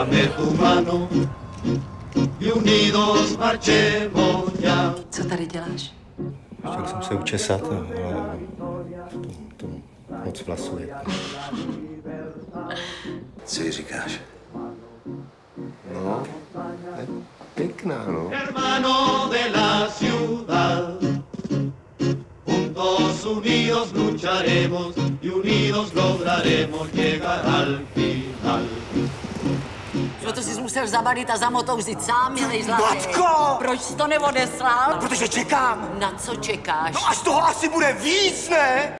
dame tu mano y unidos marchemos ya. Co tady děláš? Chtěl jsem se učesat, ale to moc vlasů je. Co jí říkáš? No, je pěkná, no. Hermano de la ciudad, juntos unidos lucharemos y unidos lograremos llegar al final. Proto jsi musel zabalit a zamotouzit sám, milej zlatý. Matko! Proč jsi to neodeslal? Protože čekám. Na co čekáš? No až toho asi bude víc, ne?